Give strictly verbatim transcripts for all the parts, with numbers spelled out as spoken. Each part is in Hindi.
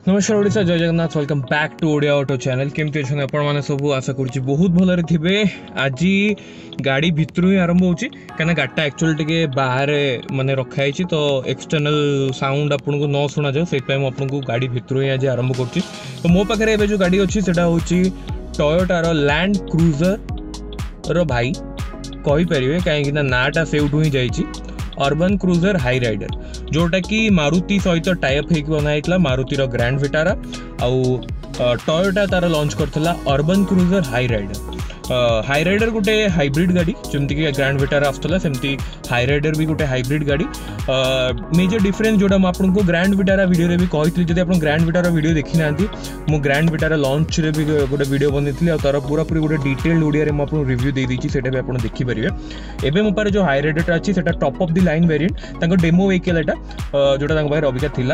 नमस्कार ओडिशा जय Jagannath welcome back to Odia auto channel केमती अच्छा आपण मैंने सब आशा करुँच बहुत भलरे थे। आज गाड़ी भितर ही आरंभ हो कहीं गाड़ीटा एक्चुअली टे बाहर माने रखाई तो एक्सटर्नल साउंड आपन को न शुणा जाए से आपको गाड़ी भितर ही आज आरंभ कर। तो मो पाखे जो गाड़ी अच्छी से हूँ टोयोटार लैंड क्रूजर रो भाई कहींपर कहीं नाटा से ही जाइए अर्बन क्रूजर हाई राइडर जोटा कि मारुति सहित टाइप होकर बनाई मारुतिर ग्रैंड विटारा आउ टोयोटा तार लॉन्च करथिला urban cruiser Hyryder. Hyryder गोटे हाइब्रिड गाड़ी जमती कि ग्रैंड विटारा आसला सेमती हाई राइडर भी गोटे हाइब्रिड गाड़ी। मेजर डिफरेंस जोटा मुझे ग्रैंड विटारा वीडियो रे भी कही जब आप ग्रैंड विटारा वीडियो देखी ना मु ग्रैंड विटारा लॉन्च रे भी गोटे वीडियो बनई और तार पूरा पूरी गोटे डिटेल्ड ओडिया रे आपको रिव्यू दे देछि सेटा भी आपन देखि परिबे। एबे मो पारे जो हाई राइडर अछि सेटा top of the line variant तांको डेमो व्हीकल एटा जोटा तांको पारे अबिका थिला।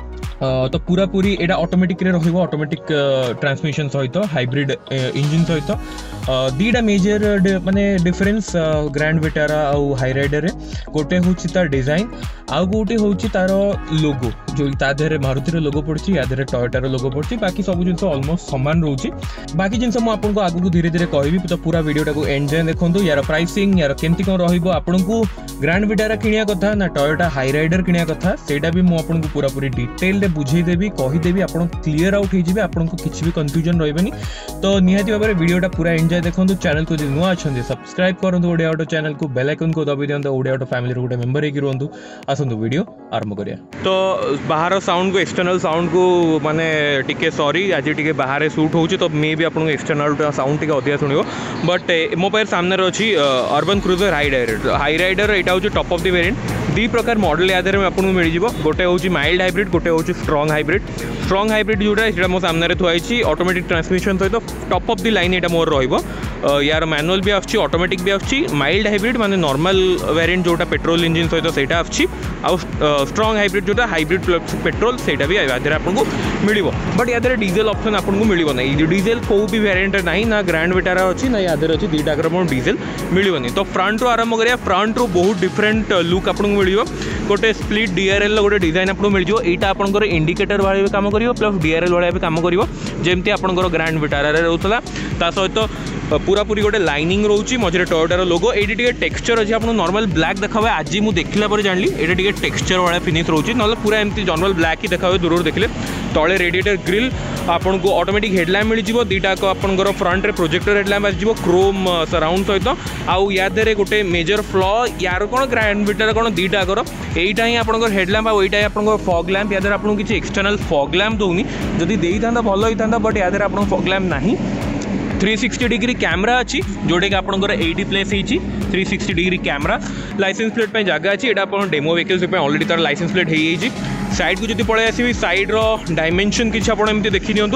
तो पूरा पूरी एटा ऑटोमेटिक रे रहिबो ऑटोमेटिक ट्रांसमिशन सहित हाइब्रिड इंजन सहित दीटा मेजर माने डिफरेंस ग्रैंड विटारा आउ हाई राइडर रे गोटे होछि तार डिजाइन आउ गोटे होछि तार लोगो जो ता देहरे मारुति रो लोगो पड़छि या देहरे टोयोटा रो लोगो पड़छि बाकी सब जिंस ऑलमोस्ट समान रहउछि। बाकी जिंस मु आपन को आगु धीरे धीरे कहबी तो पूरा वीडियो टाको एंड जाय देखंतु यार प्राइसिंग यार केमती कोन रहिबो आपन को ग्रैंड विटारा किनिया कथा ना टोयोटा हाई राइडर किनिया कथा सेटा भी मु आपन को पूरा पूरी डिटेल रे बुझेई देबी कहि देबी आपन क्लियर आउट हे जिवे आपन को किछि भी कंफ्यूजन रहबेनी। तो निहाती भाबरे वीडियोटा पूरा एंड जाय देखंतु चैनल को जे नुआ अछंदी सब्सक्राइब करंतु ओडिया ऑटो चैनल को बेल आइकन को दबि दियंतु ओडिया ऑटो फैमिली रो गोटे मेंबर हे कि रहंतु आसंतु वीडियो आरंभ करिया। तो बाहर साउंड को एक्सटर्नल साउंड को माने टिके सॉरी आज टिके बाहर शूट होउची तो मे भी आपन एक्सटर्नल साउंड टिके अधिया सुनिबो बट मो पायर सामने रो अछि urban cruiser Hyryder. Hyryder एटा होची टॉप ऑफ द वेरिएंट दी प्रकार मॉडल यादरे में आपन मिल जिवो गोटे होची माइल्ड हाइब्रिड गोटे होची स्ट्रांग हाइब्रिड। स्ट्रांग हाइब्रिड जोटा एटा मो सामने रे थुआइची ऑटोमेटिक ट्रांसमिशन सहित टॉप ऑफ द लाइन एटा मोर रहिबो यार मैनुअल भी आछि ऑटोमेटिक भी आछि। माइल्ड हाइब्रिड माने नॉर्मल वेरिएंट जोटा पेट्रोल इंजन सहित सेटा आछि आ स्ट्रांग हाइब्रिड जोटा हाइब्रिड प्लस पेट्रोल सेटा भी यादरे आपको मिलिबो बट यादरे डीजल ऑप्शन आपको मिलिबो नै। डीजल को भी वेरिएंट नाही ना ग्रैंड विटारा अछि ना यादरे अछि दीटा क्रम डीजल मिलिबो नै। तो फ्रंट रो आरंभ करिया फ्रंट रो बहुत डिफरेंट लुक आपको मिलिबो गोटे स्प्लिट डीआरएल गोटे डिजाइन आपको मिल जिवो एटा आपनकर इंडिकेटर वाले काम करिवो प्लस डीआरएल वाले भी काम करिवो जेमती आपनकर ग्रैंड विटारा रे रहउतला। ता सहित पूरा पूरी गोटे लाइनिंग रोची मझे टोयोटार लोगो ये टे टेक्सचर अच्छे आप नॉर्मल ब्लैक देखा हुए आज मुझे देखला पर जानी ये टे टेक्सचर वाला फिनिश रोची ना पूरा एमती जनरल ब्लैक ही देखा हुए दूर देखले तले रेडिएटर ग्रिल आपन को ऑटोमेटिक हेडलैम्प मिल जिवो दीटा को आपनकर फ्रंट रे प्रोजेक्टर हेडलैम्प आसीजिवो क्रोम सराउंड सहित आउ या देरे गोटे मेजर फ्लॉ यार कोन ग्रैंड विटारा कोन दीटा कर एटा ही आपनकर हेडलैम्प आ एटा आपनकर फॉग लैम्प या देरे आपन किछि एक्सटर्नल फॉग लैम्प दोनी जदी देई थांदा भलो होई थांदा बट या देरे आपन फॉग लैम्प नाही। थ्री सिक्सटी डिग्री कैमरा अच्छी जोटे कि आपंकर एटी प्लेस होती three sixty degree camera license plate पे जगह अच्छी एटा अपन डेमो व्हीकल्स पे ऑलरेडी तार लाइसेंस प्लेट हो साइड को जब पड़े आसवि साइड रो डायमेंशन किसी आप देखी दिंतु।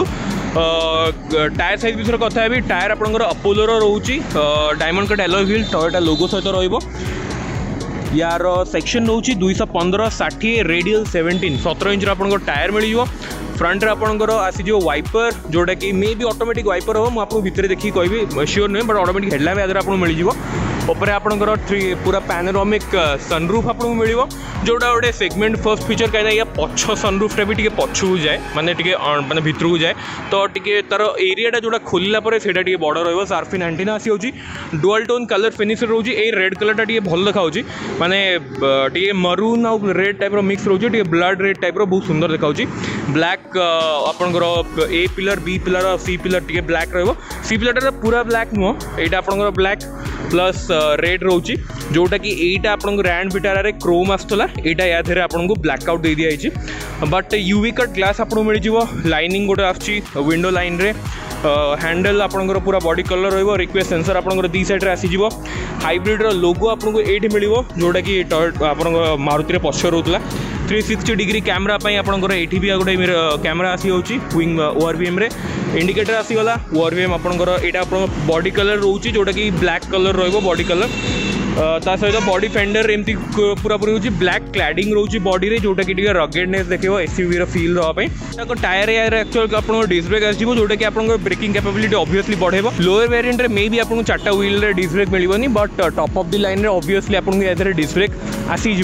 टायर साइज विषय कथा है टायर आपंकर अपोलो रोचे diamond cut alloy wheel Toyota logo सहित रहिबो यार सेक्शन रोचे दुईश पंद्रह षाठी रेडियल सेवेन्टीन सतर इंच आपंकर टायर मिल जाव। फ्रंट रे आपंकर आसीज वाइपर जोटा कि मे भी ऑटोमेटिक वाइपर हो मुझे भितर देखिए कहबी श्योर नुहे बट ऑटोमेटिक हेडलैम्प याद आपको मिल जाव। ऊपर आपंकर पूरा पैनोरामिक सनरूफ आपको मिल जोटा गोटे सेगमेंट फर्स्ट फीचर कहीं पछ सनरूफटा भी टे पछू जाए माने टे माने भितर को जाए तो टे तार एरियाटा जोटा खोलला पर सेटा टे बड़ रहिबो शार्फिन एंटीना आसी होची डुअल टोन कलर फिनिश रोची ए रेड कलरटा टे भल देखा होची माने टे मरून आउ रेड टाइप रो मिक्स रोची टे ब्लड रेड टाइप रो बहुत सुंदर देखा होची। ब्लैक आपंकर A pillar B pillar C pillar टे ब्लैक रहिबो सी पिलरटा पूरा ब्लैक नुह एटा आपंकर ब्लैक प्लस रेड रोची जोटा कि एटा आपन ग्रैंड विटारा रे क्रोम आसला एटा या धेरे आपन को ब्लैकआउट दे दिया जाइए बट यूवी कट ग्लास आपको मिल जिवो लाइनिंग गोटे आछि विंडो लाइन रे हैंडल आपनकर पूरा बॉडी कलर रहिबो रिक्वेस्ट सेंसर आपनकर दी साइड रे आसी जिवो हाइब्रिड रो लोगो आपनको एठी मिलिबो जोटा कि आपन मारुति रे पछ रहउतला। थ्री सिक्सटी डिग्री कैमरा पाई आपनकर एठी भी गोटे कैमरा आसी होची विंग ओआरवीएम रे इंडिकेटर आसीगला ओआरवीएम आपनकर एटा आपन बॉडी कलर रोची जोटा कि ब्लैक कलर रहिबो बॉडी कलर ता सहित बॉडी फेंडर एमती पूरा पूरी होची ब्लैक क्लैडिंग रोची बॉडी रे जोटा कि टिके रगेडनेस देखिबो एसयूवी रो फील रहा पई ताको टायर यार एक्चुअल आपन डिस्क ब्रेक आसीबो जोटा कि आपन ब्रेकिंग कैपेबिलिटी ऑब्वियसली बढ़ेबो। लोअर वेरिएंट रे मे भी आपन चारटा व्हील रे डिस्क ब्रेक मिलिबोनी but top of the line रे ऑब्वियसली आपन यादरे डिस्क ब्रेक आसी जिवो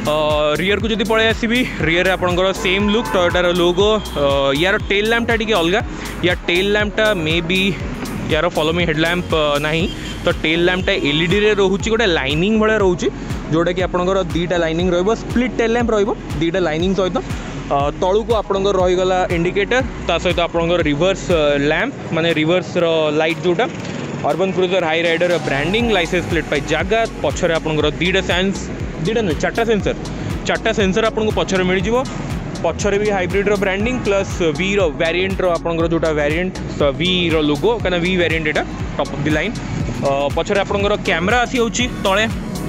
रियर को जब पलि आसबि रियर आपंकर सेम लुक टयोटार लोगो यार टेल लैम्पटा टी अलग या टेल लैम्पटा मे बी यार फॉलो मी हेडलैम्प ना तो टेल लैम्पटा एलईडी रे रोचे गोटे लाइनिंग भाया रोचे जोटा कि आपंकर दुईटा लाइनिंग रो स्प्लिट टेल लैम्प रुईटा लाइनिंग सहित तलू को आपंकर रहीगला इंडिकेटर ता सहित आपंकर रिवर्स लैम्प माने रिवर्स लाइट जोटा urban cruiser Hyryder branding licence plate पाई जगह पछरे आपंकर दुईटा सेंस दुईटा नुह चार्टा सेंसर चार्टा सेंसर आपको पछरे मिल जाव पछरे भी हाइब्रिड रो ब्रांडिंग प्लस वी रो वेरिएंट रो आपंकर जोटा वेरिएंट वी रो लोगो कना वी वेरिएंट एटा टॉप ऑफ द लाइन पछरे आपंकर कैमरा आसी होची तळे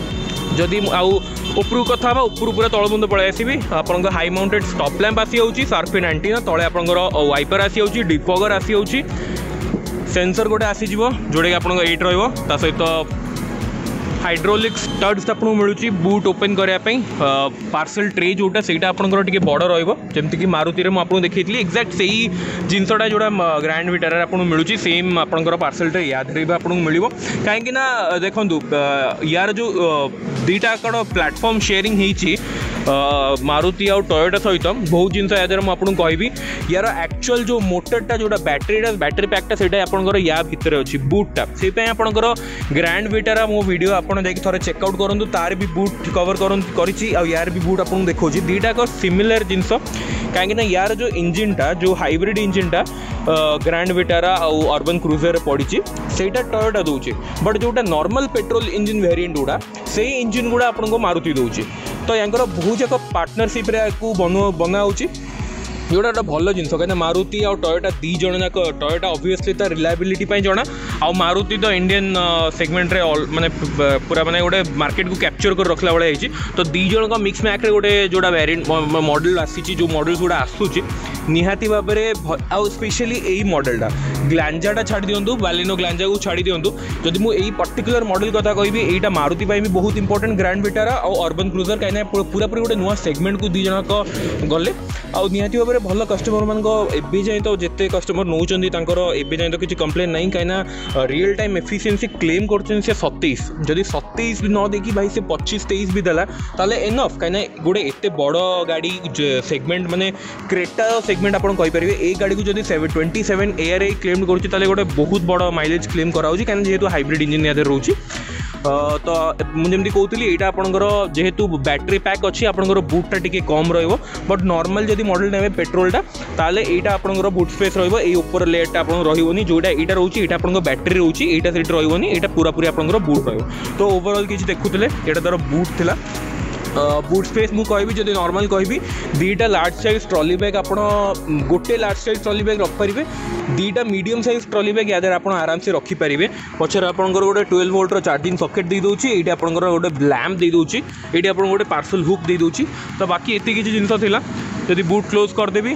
जदि आउ उपरू कथा उपरू पूरा तलबुंद पलि आसबि आपन हाई माउंटेड स्टॉप लैम्प आसी होची शार्पिन एंटीना तले आपंकर वाइपर आसी होची डिफॉगर आसी होची सेंसर गोटे आसीजिवो जोटा कि आपन एट रहिबो ता सहित हाइड्रोलिक स्टड्स आपको मिलूँ बूट ओपन करने पार्सल ट्रे जोटा से आपंकर टे बड़ रमती मारुति में आपको देखी एक्जाक्ट से ही जिनसटा जोड़ा ग्रैंड विटार आपको मिलूँ सेम आपंकर पार्सल ट्रे याद भी आपको मिल कहीं देखो यार जो दुईटा कण प्लाटफॉर्म शेयरिंग होती मारुति आउ टयोटा सहित बहुत जिन याद मुझे कहबी यार एक्चुअल जो मोटरटा जोटा बैटेरीटा बैटेरी पैकटा से आपंकर या भितर अच्छी बूटा से आपंकर ग्रैंड विटारा मो वीडियो आपड़ जाकि थोड़े चेकआउट करूँ तार भी बूट कवर करी यार भी बूट आपको देखा दुईटा का सिमिलर जिनस कहीं यार जो इंजिनटा जो हाइब्रिड इंजिनटा ग्रैंड विटारा आउ अर्बन क्रूजर पड़ी सेटा टयोटा दूचे बट जोटा नॉर्मल पेट्रोल इंजिन वेरिएंट गुड़ा से इंजिन गुड़ा आपको मारुति दूचे तो यहाँ बहुत जाक पार्टनरशिप बना बनाऊँगी जोटा गोटे भल जिन कहीं मारुति आउ टयोटा दी जन जाक टयोटा ऑब्वियसली तार रिलायबिलिटी जना आउ मारुति तो इंडियन सेगमेंट रे माने पूरा माने गोटे मार्केट को कैप्चर कर रखला भाई होती तो दी जन का मिक्स मैक रे गोटे जोटा वेरिएंट मॉडल आसी जो मॉडल गुड़ा आसूची निहाती भाव में आउ स्पेशली यही मॉडलटा ग्लांजाटा छाड़ी दिंतु बालिनो ग्लांजा को छाड़ी दिंतु जदि मुझे पर्टिकुलर मॉडल कथा कहि एटा मारुति भी बहुत इंपोर्टेंट ग्रैंड विटारा और अर्बन क्रूजर कहीं पूरा पूरी गोटे नुआ सेगमेंट को दी जनक गले आउ निहाती भाव में भल कस्टमर मान एबी जाए तो जिते कस्टमर नौकरी एबी जाए तो किसी कंप्लेन नहीं कहीं रियल टाइम एफिशिएंसी क्लेम कर सतैश जदि सतैश भी न देखी भाई से पच्चीस तेईस भी देला ताले एनफ कहीं गोटे एत बड़ गाड़ी सेगमेंट माने क्रेटा सेगमेंट आप कहींपर ए गाड़ी को जब twenty seven ARAI claim कर गोटे बहुत बड़ माइलेज क्लेम कराऊँ कहीं जेहेतु हाइब्रिड इंजिन या रोचे तो मुझे कहती यहाँ आपंकर जेहेतु बैटेरी पैक अच्छी आपंकर बूटा टी कम रट नॉर्मल जब मॉडल ने पेट्रोलटा ताले यहाँ आपंकर बूट स्पेस रोपर लेयरटा आप रही जोटा यहाँ रोचे यहाँ आप बैटेरी रोचे यहाँ से रही यहाँ पूरा पूरी आपंकर बूट रही तो ओवरऑल किसी देखुले यहाँ तार बूट थिला बूट स्पेस मुझे कहबी जब नॉर्मल कहबी दुईटा लार्ज साइज ट्रॉली बैग आप गोटे लार्ज साइज ट्रॉली बैग रखिपारे दुईटा मीडियम साइज ट्रॉली बैग याद आप आराम से रखिपारे पचर आपंकर गोटे ट्वेल्व वोल्टर चार्जिंग सॉकेट दे दूसरी ये आपंकर गोटे लैम्प दे दूसरी ये आप गोटे पार्सल हुक दे दूसरी तो बाकी एति किसी जिनस थिला जदि बूट क्लोज करदेवी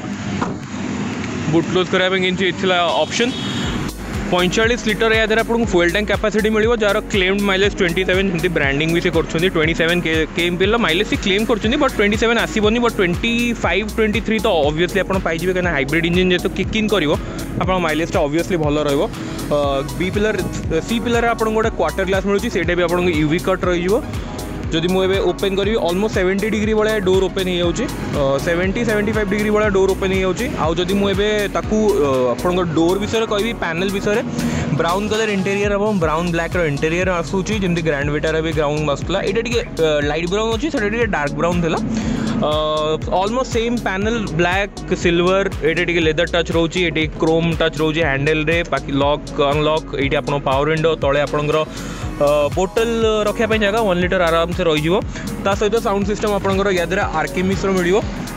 बूट क्लोज कराया ऑप्शन पैंचाश लिटर या आपको फुएल टैंक कैपेसिटी मिल जार क्लेम्ड माइलेज ट्वेंटी सेवेन जमी ब्रांडिंग भी से कर twenty seven K M P mileage से क्लेम कर बट ट्वेंटी सेवेन आसबनी but twenty five twenty three तो ऑब्वियसली आप पाइबे कहीं हाइब्रिड इंजिन जो किक इन कर माइलेजटा ऑब्वियसली भल रही बी पिलर सी पिलर आप गोटे क्वार्टर ग्लास मिलूँ से भी आपको यूवी कट रही जदि मुझे ओपन करी ऑलमोस्ट सेवेंटी डिग्री भाया डोर ओपन हो जाए सेवेंटी सेवेंटी फाइव डिग्री भाया डोर ओपन हो जाए आउ जदि मुझे आप डोर विषय कहि पैनल विषय ब्राउन कलर इंटेरियर हम ब्राउन ब्लैक रो इंटेरियर आसूची जमी ग्रैंड विटार भी ब्राउन आसूला यहाँ टी लाइट ब्राउन अच्छी से डार्क ब्राउन था almost same panel black silver ये टी लेदर टच रोचे ये क्रोम टच रोचे हैंडल रे बाकी लॉक अनलॉक ये आप पावर विंडो तले आपंकर बोतल रखापी जगह वन लिटर आराम से रही सहित साउंड सिस्टम आपंकर याद आर्केमिस मिल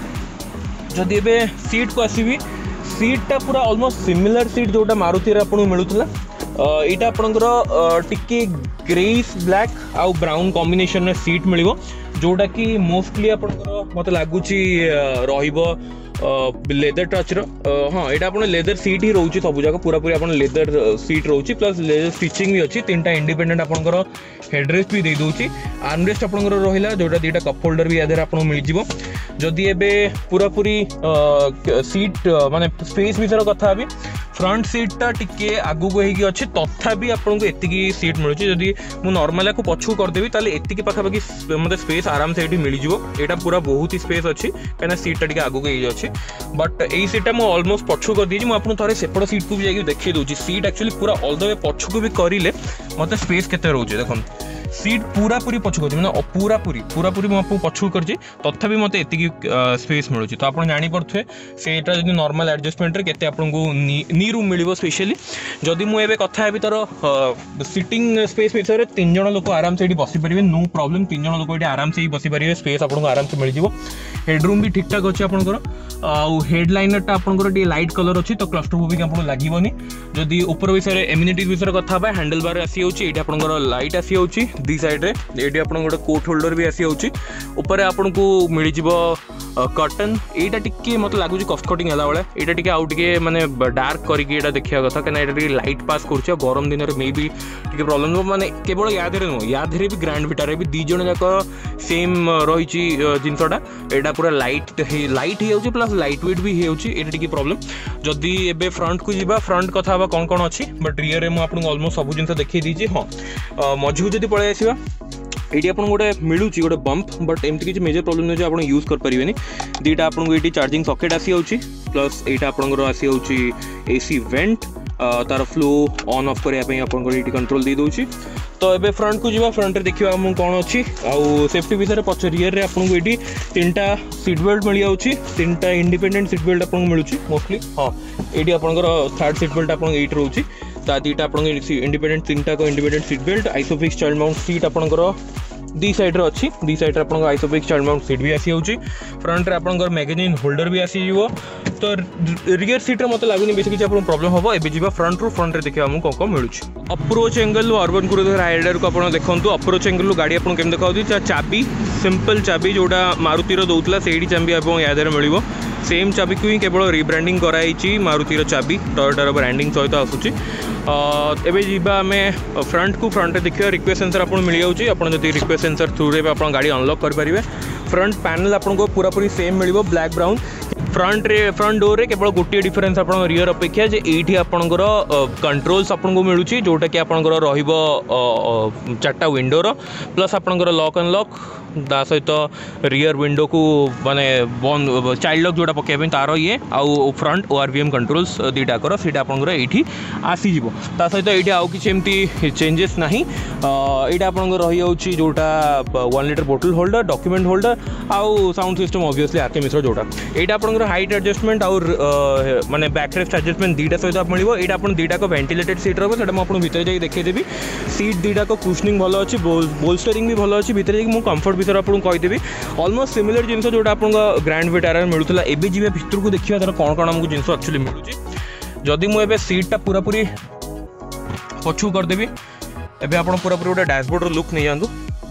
जदि ए सीट को आसबि सीटा पूरा ऑलमोस्ट सिमिलर सीट जोटा मारुति आपको मिलूला यहाँ आपंकर टिके ग्रेइश ब्लैक आउ ब्राउन कॉम्बिनेशन में सीट मिल जोटा कि मोस्टली आपंकर मत लगुच लेदर टच रो हाँ यहाँ आप लेदर सीट ही रोचे सब जगह पूरा पूरी आप लेदर सीट रोचे प्लस लेदर स्टिचिंग भी अच्छी तीन टा इंडिपेंडेंट आपंकर हेडरेस्ट भी दे दूसरी आर्मरेस्ट आपंकर रहा जोटा दुईटा कप होल्डर भी याद आपको मिल जदि एबे पूरा पूरी सीट माने स्पेस विषय कथा भी फ्रंट सीटा टिके आगू को होगी अच्छे तथापि आपको एतिकी सीट मिलूँ जदि मुझे नॉर्मल को पछू करदेवी ताले एतिकी पाखापाखि मतलब स्पेस आराम से ये मिल जाए। यहाँ पूरा बहुत ही स्पेस अच्छी कहीं सीटा टी आगू को अच्छे बट यही सीटा मुझे ऑलमोस्ट पछू कर दी मुझे थे सेपट सीट को भी जाकि देखिए दूसरी सीट एक्चुअली पूरा ऑल द वे पछू को भी करें मत स्पेस केते रोचे देखो सीट पूरा पूरी पछू कर मैंने पूरा पूरी पूरा पूरी मुझे पछू कर तथापि मत एतिकी स्पेस मिलूँ तो आप जापे से जब नॉर्मल एडजस्टमेंट के आपको नी रूम मिल स्पेशली जदि मुझे कथा है तार सिटिंग स्पेस विषय में तीन जन लोक आराम से बसी पारे नो प्रॉब्लम तीन जन लोक आराम से बसी पारे स्पेस आपको आराम से मिल जाए। हेडरूम भी ठीक ठाक अच्छे आपंकर आउ हेडलाइनरटा आपंकर टी लाइट कलर अच्छी तो क्लस्ट्रोफोबिक आपको लगभग जदि ऊपर विषय एम्यूनिटीज विषय कथा हैंडल बार आसी आपंकर लाइट आसी दी साइड्रे ये आप गोटे कोट होल्डर भी आसी ऊपर आपन को मिल कर्टन यहाँ टी मतलब लगुच कस्ट कटिंग है भाई यहाँ टी आउ टे माने डार्क करके देखा कथा कहीं लाइट पास कर गरम दिन में मे भी टी प्रॉब्लम माने केवल या नुह या भी ग्रैंड विटार भी दी जन जाक सेम रही जिनसटा यहाँ पूरा लाइट लाइट हो प्लस लाइट वेट भी हो प्रॉब्लम जदि एबे फ्रंट को जीवा फ्रंट कथा कौन कौन अच्छी बट रियर में मुझे ऑलमोस्ट सब जिन देखी दीजिए। हाँ मझू जब पलि आसवा ये आपको गोटे मिलूँ गोटे बम्प बट एमती किसी मेजर प्रॉब्लम नहीं आप यूज करें दीटा आपको ये चार्जिंग सॉकेट आसी प्लस यहाँ आपंकर आसी एसी वेंट तार फ्लो ऑन ऑफ करने आपको कंट्रोल दे दूँ। तो ये फ्रंट को जीवा फ्रंट देखा आम कौन अच्छी आउ सेफ्टी विषय पच रियर आपको ये तीन टा सीट बेल्ट मिल जाऊँगी तीन टा इंडिपेंडेंट सीट बेल्ट आपको मिलूँ मोस्टली। हाँ ये आपंकर थर्ड सीट बेल्ट आपको ये रोचे दीटा आप इंडिपेंडेंट तीन टा independent seat belt ISOFIX child mount seat आपंकर दी साइड अच्छी दी साइड आप आइसोफिक्स चाइल्ड माउंट सीट भी आसी जाऊँगी फ्रंट में आपंकर मैगजीन होल्डर भी आसी तो रियर सीट्रे मत लगुनि बेस किसी प्रॉब्लम हम एवं जी फ्रंट रू फ्रंट देखा आमको कौन कौन मिलूँ। Approach angle urban cruiser rider को आप देखो अप्रोच एंगल गाड़ी आपको केम देखा चाबी सिंपल चाबी जोटा मारुतिर दौला से चाबी आपको याद मिल सेम चाबी को ही केवल रिब्रांडिंग कराई मारुतिर चाबी टयोटार ब्रांडिंग सहित आसूँ। एबे जीवा आम फ्रंट को फ्रंट देखिए रिक्वेस्ट सेंसर आपको मिल जाऊँगी आप रिक्वेस्ट सेंसर थ्रू रे आप गाड़ी अनलॉक करेंगे। फ्रंट पैनल आपको पूरा पूरी सेम मिल ब्लैक ब्राउन फ्रंट रे फ्रंट डोर रे केवल गोटे डिफरेंस आप रियर अपेक्षा जे एठी आपणकर कंट्रोल्स आपको मिलूँ जोटा कि आपणकर रहिबो चारटा विंडोर प्लस आपणकर लॉक अनलॉक ता सहित रियर विंडो को माने बंद चाइल्ड लॉक जोटा पकाइबे तार ये आउ फ्रंट ओआरवीएम कंट्रोल्स दीटा कर सीटा आपणकर एठी आसी जिवो ता सहित एठी आउ किछि एमती चेंजेस नाही। एटा आपणकर रहि जाउछि जोटा वन लीटर बोतल होल्डर डॉक्यूमेंट होल्डर आउ sound system obviously Arkamys जोटा एटा आपणकर हाइट एडजस्टमेंट और माने बैक रेस्ट एडजस्टमेंट दीटा सहित आप मिलिबो। एटा आपण दीटा को वेंटिलेटेड सीट रहबो सेटा म आपण भीतर जाई देखै देबी सीट दीटा को कुशनिंग भलो अछि बोल्स्टरिंग भी भलो अछि भीतर जाई मु कंफर्ट भीतर आपन कहिदेबी ऑलमोस्ट सिमिलर जिंस जोटा आपन ग्रैंड विटारा मिलुतला एबे जीवे भीतर को देखिया तार कोन कोन हमकु जिंस एक्चुअली मिलुची जदि मु एबे सीटटा पूरा पूरी पछु कर देबी एबे आपन पूरा पूरी डैशबोर्ड रो लुक नै जांदु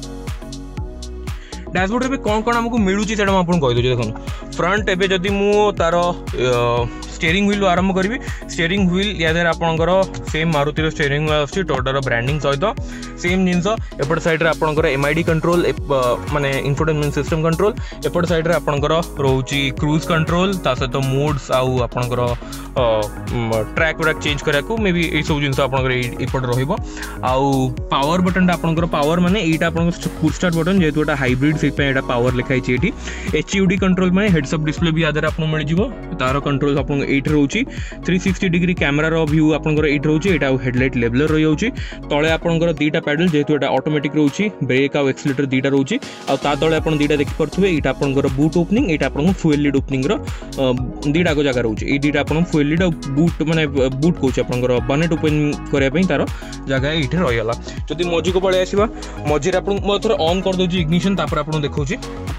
डैशबोर्ड में कौन कौन आमको मिलूँ से आपको कहीदे देखो फ्रंट एवं जदि मु तार स्टीयरिंग व्हील आरंभ करी स्टीयरिंग व्हील या आपंकर सेम मारुतिर स्टीयरिंग व्हील आसुची टोयोटार ब्रांडिंग सहित सेम जिनस एपट साइड आपंकर एमआईडी कंट्रोल माने इंफोटेनमेंट सिस्टम कंट्रोल एपट साइड आपंकर रोची क्रूज कंट्रोल ता सहित मोड्स आउ आपंकर ट्रैक व्रैक चेंज कराया मे भी ये सब जिन आपट रु पावर बटन आपंकर पावर माने यहाँ आप पुश स्टार्ट बटन जेहेतु गोटे हाइब्रिड से पावर लिखाई ये एच यू डी कंट्रोल में हेडसअप डिस्प्ले भी आधार आपको मिल तार कंट्रोल आप ये रोचे थ्री सिक्सटी डिग्री कैमेरार व्यू आपंकर ये रोचे यहाँ हेडलाइट लेवलर रही जाऊँगी तले आपंकर दीटा पैडल जेहेतु यहाँ ऑटोमेटिक रोचे ब्रेक आउ एक्सीलेटर दीटा रोचे आ तले आप दीटा देखिपे यहाँ आपंकर बूट ओपनिंग यहाँ आपको फ्यूएल लीड ओपनिंग दीटा जगह रोचे ये दीटा आप फ्यूएल लीड बूट माने बूट कौच आपंकर बनेट ओपन करने तार जगह ये रहीगला। जदि मझी को पलि आसवा मझे आपको थोड़ा ऑन कर दूसरी इग्निशन तापर आपको देखा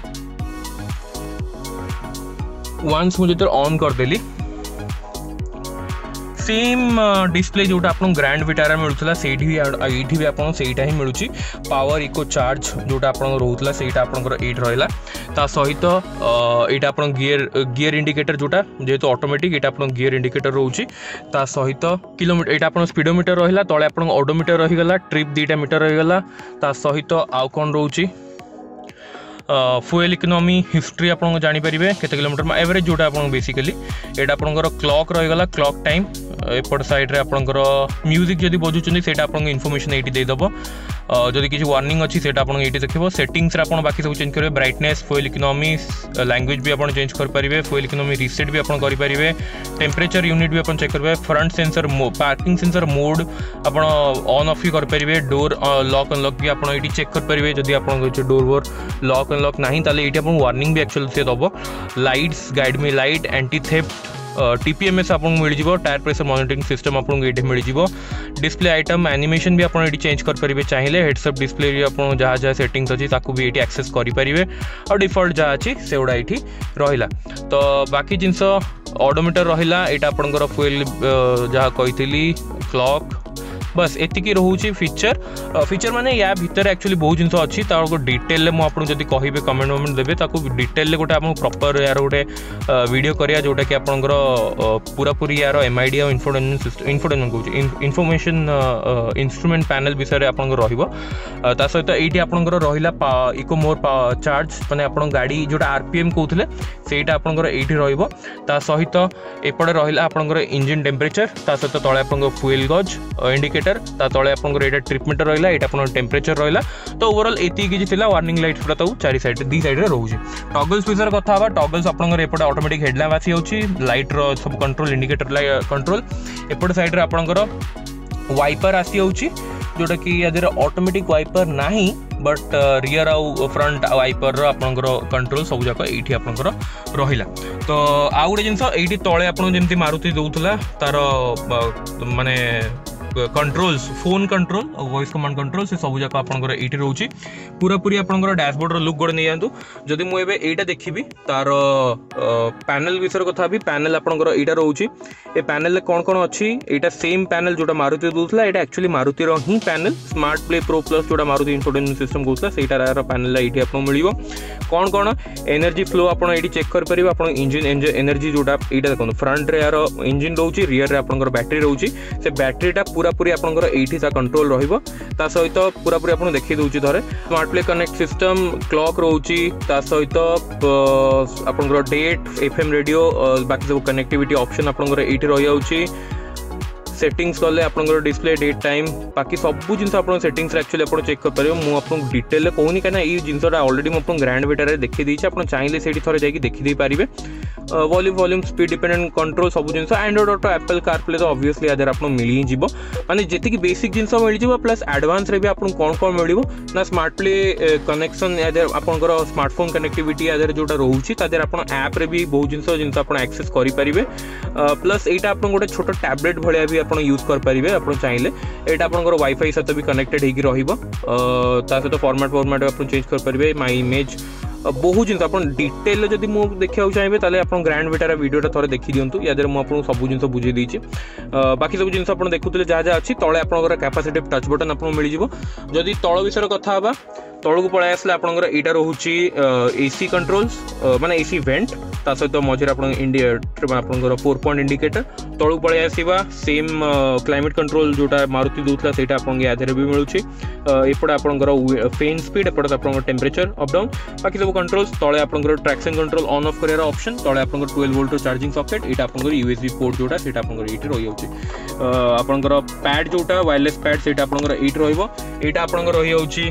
वंस मुझे ऑन करदेली सेम डिस्प्ले जोटा आप ग्रैंड विटारा मिलूला से भी आपको सहीटा ही मिलूँ पावर इको चार्ज जोटा आप रोला से ये रहा ता सहित यहाँ आप गियर गियर इंडिकेटर जोटा जेहेतु ऑटोमेटिक यहाँ आप गियर इंडिकेटर रोचे ता सहित किलोमीटर यहाँ आप स्पीडोमीटर रहा तले आप ओडोमीटर रहीगला ट्रिप दीटा मीटर रहीगला ता सहित आउ कौन रोचे फुएल इकोनॉमी हिस्ट्री आपन जानि परिबे केते किलोमीटर एवरेज जोटा आपन बेसिकली एटा आपनकर क्लॉक रहिगला क्लॉक टाइम एपट साइड रे आपनकर म्यूजिक जदी बजुचनी सेटा आपन इन्फॉर्मेशन एटी दे दबो जदि किसी वार्निंग अच्छी सेटा आपन एटी देखिबो सेटिंग्स रे आपन बाकी सब चेंज करिवे ब्राइटनेस फुएल इकोनॉमी लैंग्वेज भी आपन चेंज कर परिबे फुएल इकोनॉमी रीसेट भी आपन करि परिबे टेम्परेचर यूनिट भी आपन चेक करबे front sensor parking sensor mode आपन ऑन ऑफ ही कर परिबे डोर लॉक अनलॉक भी आपन एटी चेक कर परिबे जदि आपन डोर वोर लॉक अनलॉक नाही ताले एटी आपन वार्निंग भी एक्चुअली से दबो lights guide me light anti theft TPMS आपन मिल जिवो टायर प्रेशर मॉनिटरिंग सिस्टम आपन एटी मिल जिवो डिस्प्ले आइटम एनिमेशन भी आपन एटी चेंज कर परिबे चाहिले हेडसअप डिस्प्ले रे आपन जहा जहा सेटिंग्स अछि ताकू भी एटी एक्सेस करि परिबे और डिफॉल्ट जहा अछि सेउडा एटी रहिला तो बाकी जिंस ऑडोमीटर रहिला एटा आपनकर फुएल जहा कहितली क्लॉक बस एतिकी रहउची फीचर फीचर माने या भीतर एक्चुअली बहुत जिंस अछि ताको डिटेल ले मु आपन जदी कहिबे कमेंट मोमेंट देबे ताको डिटेल ले गोटे आपन प्रॉपर यार गोटे वीडियो करिया जोटा कि आपनकर पूरा पूरी यार एमआईडी और इन्फोटेनमेंट सिस्टम इन्फोटेनमेंट कहउची इन्फॉर्मेशन इंस्ट्रूमेंट पैनल विषय रे आपनकर रहिबो ता सहित एठी आपनकर रहिला इको मोर चार्ज माने आपन गाड़ी जोटा आरपीएम कहउथले सेटा आपनकर एठी रहिबो ता सहित एपडे रहिला आपनकर इंजन टेम्परेचर ता सहित तळे आपनकर फ्यूल गज इंडिकेटर ता तळे आपनकर एटा ट्रिप मीटर रहिला एटा आपन टेम्परेचर रहिला तो ओवरऑल एती कि थिला वार्निंग लाइट्स पुरा तो चारि साइड दी साइड रे रहउची टॉगल्स विषय कथा हवा टॉगल्स आपनकर एपडे ऑटोमेटिक हेडलैम्प आसी होची लाइट रो सब कंट्रोल इंडिकेटर कंट्रोल एपडे साइड रे आपनकर वाइपर आसी होची जोटा कि यादर ऑटोमेटिक वाइपर नाही बट रियर आउ फ्रंट वाइपर आपनकर कंट्रोल सब जाक एठी आपनकर रहिला तो आ गुटे जिंस एठी तळे आपन जेमति मारुति दउथला तार माने कंट्रोल्स फोन कंट्रोल और वॉइस कमांड कंट्रोल से सब जाक आपनकर एठी रहउची पूरा पूरी आपनकर डैशबोर्ड रो लुक गोड नै जानतु जदि मु एबे एटा देखिबी तार पैनल विषय कथा भी पैनल आपनकर एटा रहउची ए पैनल ले कोन कोन अछि एटा सेम पैनल जोटा मारुति दोथला एटा एक्चुअली मारुति रो ही panel SmartPlay Pro Plus जोटा मारुति इंफोटेनमेंट सिस्टम गोथला सेटा रो पैनल एठी आपन मिलिबो कोन कोन एनर्जी फ्लो आपन एठी चेक कर परिबो आपन इंजन एनर्जी जोटा एटा देखो फ्रंट रे यार इंजन रहउची रियर रे आपनकर बैटरी रहउची से बैटरीटा पूरा पूरी आपनकर एठी सा कंट्रोल रहिबो ता सहित पूरा पूरी आपन देखि दउची धरे SmartPlay connect system clock रहउची ता सहित आपनकर डेट एफएम रेडियो बाकी सब कनेक्टिविटी ऑप्शन आपनकर एठी रहि जाउची सेटिंग्स कले आपनकर डिस्प्ले डेट टाइम बाकी सब जिनस आपन सेटिंग्स एक्चुअली आपन चेक कर परियो मु आपन डिटेल ले कहूनी काना ई जिनसटा ऑलरेडी मु आपन ग्रैंड बेटा रे देखि दैछि आपन चाहिले सेठी थरे जाई कि देखि दे पारिबे volume volume speed dependent control सब जिनस एंड्रॉइड ऑटो एप्पल कारप्ले तो ऑब्वियसली आदर आपन मिली जिवो माने जेति कि बेसिक जिनस मिली जिवो प्लस एडवांस रे भी आपन कोन कोन मिलिवो ना स्मार्ट प्ले कनेक्शन आदर आपनकर स्मार्टफोन कनेक्टिविटी आदर जोटा रहउची तादर आपन ऐप रे भी बहुत जिनस जिनस आपन एक्सेस करि परिबे प्लस एटा आपन गोटे छोटो टैबलेट भलिया भी आपन यूज कर परिबे आपन चाहिले एटा आपनकर वाईफाई सहित भी कनेक्टेड हेगी रहिबो ता सहित फॉर्मेट फॉर्मेट आपन चेंज कर परिबे माय इमेज बहुत जिन अपन डिटेल जदि मु देखिया चाहिए ताले अपन ग्रैंड बेटार वीडियोटा थोड़े देखि दियंतु या देर मु अपन सब जिन बुझे दीची बाकी सब जिन अपन देखुतले जा जा अछि तळे आपनकर कैपेसिटिव टच बटन आपन मिली जिवो जदि तळ विषय कथा हबा तळकु पळाय आसले आपनकर एटा रहउची एसी कंट्रोल्स माने एसी वेंट ता सहित मझिर आपन इंडिकेटर आपनकर फोर पॉइंट इंडिकेटर तळकु पळाय आसीबा सेम क्लाइमेट कंट्रोल जोटा मारुति दोथला सेटा आपन यादरे भी मिलुची एपडा आपनकर फैन स्पीड एपडा आपनकर टेम्परेचर अप डाउन बाकी सब कंट्रोल्स तळे आपनकर ट्रैक्शन कंट्रोल ऑन ऑफ करियर ऑप्शन तळे आपनकर ट्वेल्व वोल्ट चार्जिंग सॉकेट एटा आपनकर यूएसबी पोर्ट जोटा सेटा आपनकर एठी रहि जाउची आपनकर पैड जोटा वायरलेस पैड सेटा आपनकर एठी रहिबो एटा आपनकर रहि जाउची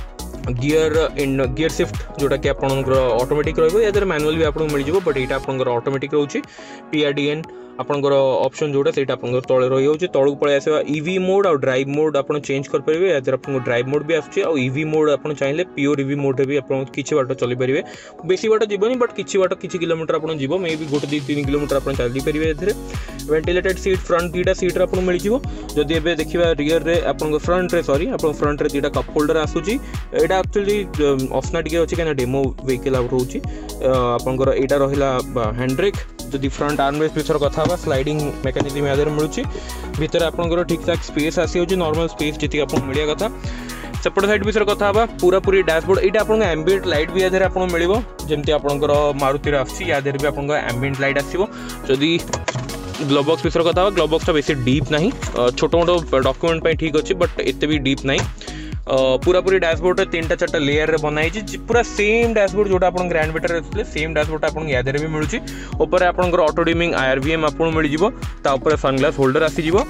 गियर इन गियर शिफ्ट जोटा कि आपनकर ऑटोमेटिक रहइबो या मैनुअल भी आपन मिल जिवो बट एटा आपनकर ऑटोमेटिक रहउची पीआरडीएन आपनकर ऑप्शन जोटा सेटा आपनकर तळे रहि जाउची तळक पळे आसेबा ईवी मोड और ड्राइव मोड आपन चेंज कर परिबे या आपन ड्राइव मोड भी आछी और ईवी मोड आपन चाहिले प्योर ईवी मोड भी आपन किछि बाटो चली परिबे बेसी बाटो जीवनी बट किछि बाटो किछि किलोमीटर आपन जीवो मे भी गोटे दो तीन किलोमीटर आपन चली परिबे एथरे वेंटिलेटेड सीट फ्रंट दीटा सीट आपन मिल जिवो जदि एबे देखिबा रियर रे आपन फ्रंट रे सॉरी आपन फ्रंट रे दीटा कप होल्डर आसुची एटा एक्चुअली ऑप्शनल टिके अछि केना डेमो व्हीकल आ रहउची आपनकर एटा रहिला हैंड ब्रेक जदि फ्रंट आर्मरेस्ट पिछर कथा बा स्लाइडिंग मेकानिज्म यादर मिलुची भीतर आपनकर ठीक ठाक स्पेस आसी होची नॉर्मल स्पेस जति आपन मिलिया कथा सेपट साइड पिछर कथा बा पूरा पूरी डैशबोर्ड एटा आपन एम्बिएंट लाइट भी यादर आपन मिलिबो जेमति आपनकर मारुति रे आसी यादर भी आपन एम्बिएंट लाइट आसीबो जदि ग्लोव बॉक्स पिछर कथा बा ग्लोव बॉक्स ता बेसी डीप नाही छोटो मोटो डॉक्यूमेंट पे ठीक अछि बट एते भी डीप नाही पूरा पूरी डैशबोर्ड तीन टा चार लेयर रे बनाई पूरा सेम डैशबोर्ड जोटा आपन ग्रैंड विटर रे सेम डैशबोर्ड आपन या देरे भी मिलुची ऊपर आपनकर ऑटो डिमिंग आईआरवीएम आपन मिल जिवो ता ऊपर सनग्लास होल्डर आसी जिवो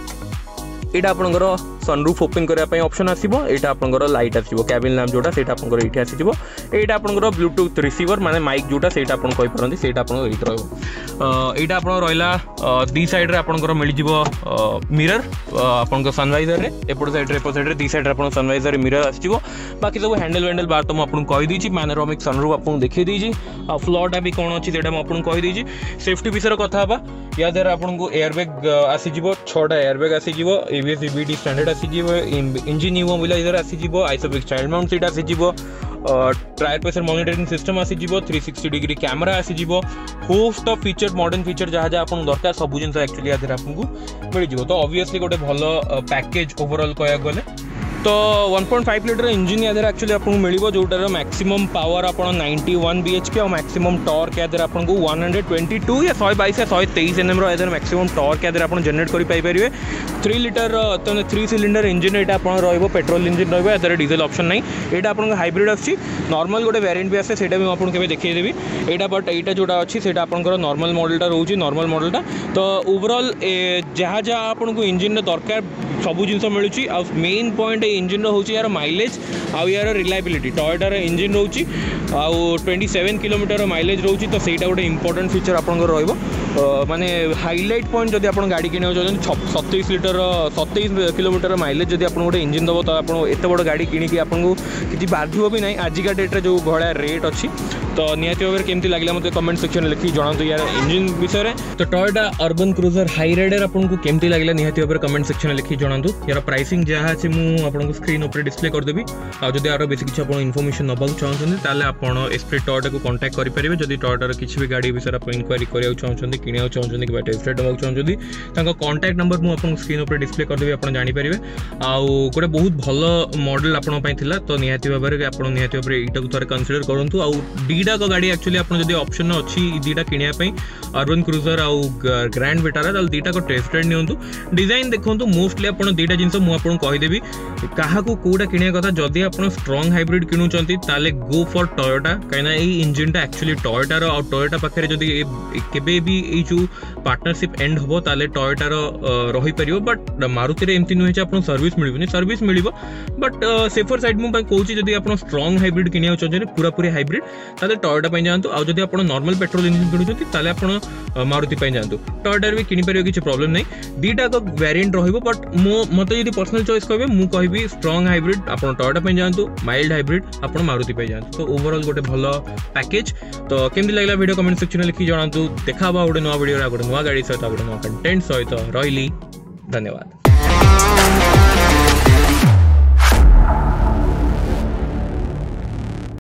एटा आपनकर सनरूफ ओपन करने ऑप्शन आसीबो एटा आपनकर लाइट आसीबो कैबिन लैम्प जोटा सेटा आपनकर एठी आसीबो एटा आपनकर ब्लूटूथ रिसीवर माने माइक जोटा सेटा आपन कहि परंती सेटा आपन एठी रहबो एटा आपन रहला दी साइड रे आपनकर मिल जिवो मिरर आपनकर सनवाइजर रे एपड साइड रे एपड साइड रे दी साइड रे आपन सनवाइजर रे मिरर आसीबो बाकी सब हैंडल वैंडल बार तो म आपन कहि दीची पैनोरामिक सनरूफ आपन देखि दीची आ फ्लोरटा भी कोन अछि सेटा म आपन कहि दीची सेफ्टी विषय कथा बा या देर आपन को एयरबैग आसी जिवो छटा एयरबैग आसी जिवो एबीएस ईबीडी स्टैंडर्ड आसी जिवो इंजन इमोबिलाइजर आसी जिवो आइसोफिक्स चाइल्ड माउंट सीट आसी जिवो टायर प्रेशर मॉनिटरिंग सिस्टम आसी जिवो थ्री सिक्सटी डिग्री कैमरा आसी जिवो host of feature modern feature जहाँ जहाँ आपन दरकार सब जिन एक्चुअली आधे आपको मिल जिवो तो ऑब्वियसली गोटे भलो पैकेज ओवरऑल कहया गले तो one point five litre engine या एक्चुअली आपको मिलो जोटार मैक्सिमम पावर आप नाइंटी वन बीएचके और मैक्सिमम टॉर्क या आपको वन हंड्रेड ट्वेंटी टू या शहे बाईस या शहे तेईस एनएम रो मैक्सिमम टॉर्क या आप जनरेट करें three litre three cylinder engine यहाँ रो पेट्रोल इंजिन रो डीजेल ऑप्शन नहीं यहाँ आप हाइब्रिड अच्छी नॉर्मल गोटे वेरिएंट भी आसे से मुझे देखदेवी यहाँ बट यहाँ जोटा अच्छी से नॉर्मल मॉडलटा रोचे नॉर्मल मॉडलटा तो ओवरऑल जहाँ जहाँ आपको इंजिन दरकार सब जिन मिलूँ आ मेन पॉइंट इंजिन रोचे यार माइलेज आउ यार रिलायबिलिटी टयोटार इंजिन रोचे आउ ट्वेंटी सेवेन किलोमीटर माइलेज रोचे तो सहीटा गोटे इंपोर्टेंट फीचर आपंकर रो माने हाइलाइट पॉइंट जब आप गाड़ी किना सतैश लिटर सतैश किलोमीटर माइलेज जब आप गोटे इंजिन दब तो आप एत बड़ गाड़ी किणी आपको किसी बाधव भी ना आजिका डेट्रे जो भाया रेट अच्छी तो निहाती भाव में केमती लगे मतलब कमेंट सेक्शन में लिखिक जनातु यार इंजिन विषय में तो Toyota Urban cruiser Hyryder आपको केमती लगे निहाती भाव में कमेंट सेक्शन में लिखिक जनातु यार प्राइसिंग जहाँ अच्छे मुझे स्क्रीन उपर डिस्प्ले करदेवी आदि यार बेस किसी आप इनफर्मेशन नाक चाहते आप एस्प्रेट टयोटा को कांटेक्ट करेंगे जब टयोटार किसी भी गाड़ी विषय आप इंक्वायरी कराया चाहते कि चाहते कि एस्प्रेट नाक चाहते कॉन्टैक्ट नंबर मुझे स्क्रीन उपर डिस्प्ले करदेवी आप जानीपर आउ गोटे बहुत भल मॉडल आपंपाई तो निहाती भाव में आप निहाती भाव में यहाँ थे कनसीडर करूँ आउ दीटा गाड़ी एक्चुअली आप जब ऑप्शन अच्छी दीटा किनापी अर्बन क्रूजर आउ ग्रैंड विटारा दीटा को टेस्ट राइड नियंतु डिजाइन देखो मोस्टली आप दीटा जिन मुझे कहीदेवी क्या कौटा किणा कथा जदि आप स्ट्रंग हाइब्रिड किणुंट ताले गो फॉर टयोटा कहीं इंजिनटा एक्चुअली टयोटार आ टयोटा पाखे जदि केबे भी ये जो पार्टनरशिप एंड हम ताले टयोटार रही पार बट मारुति एमती नुहे आप सर्विस मिलनी सर्विस मिल बट सेफर साइड मुझे कौच जब आप स्ट्रंग हाइब्रिड किणा चाहते पूरा पूरी हाइब्रिड ताले टयोटा पे जातु आउ जब आप नॉर्मल पेट्रोल इंजिन किणुंट ताले आप मारुति पे जातु टयोटार भी किपर किसी प्रॉब्लम नहीं दीटा का वेरिएंट रहिबो बट मो मत यदि पर्सनल चॉइस कहे मुझे कहबी स्ट्रंग हाइब्रिड आप टयोटा पे जातु माइल्ड हाइब्रिड आप मारुति पे जातु तो ओवरऑल गोटे भल पैकेज तो केमती लगला वीडियो कमेंट सेक्शन में लिखि जनातु देखा गोटे नुआ वीडियो गोटे नुआ गाड़ी सहित गोटे नुआ कंटेंट सहित रही धन्यवाद।